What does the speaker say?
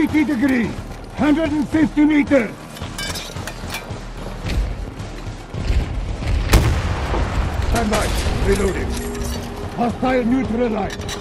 80 degrees, 150 meters. Stand by. Reloading. Hostile neutralized.